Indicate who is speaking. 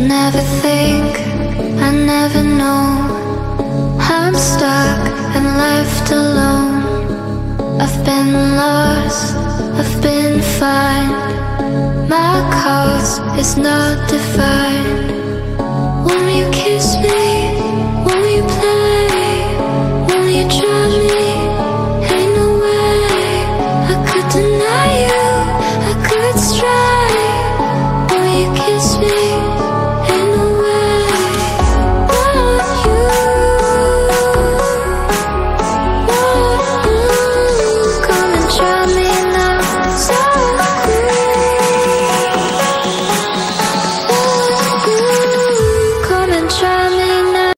Speaker 1: never think, I never know. I'm stuck and left alone. I've been lost, I've been fine. My cause is not defined. Won't you kiss me?